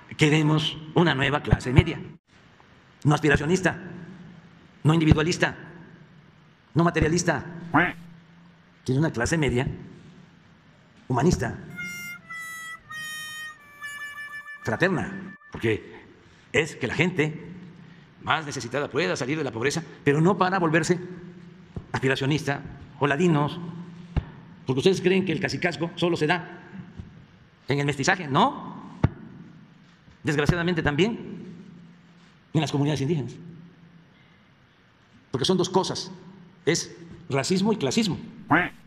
queremos una nueva clase media, no aspiracionista, no individualista, no materialista, sino una clase media humanista, fraterna, porque es que la gente más necesitada pueda salir de la pobreza, pero no para volverse aspiracionista o ladinos, porque ustedes creen que el cacicazgo solo se da en el mestizaje. No, desgraciadamente también en las comunidades indígenas, porque son dos cosas, es racismo y clasismo.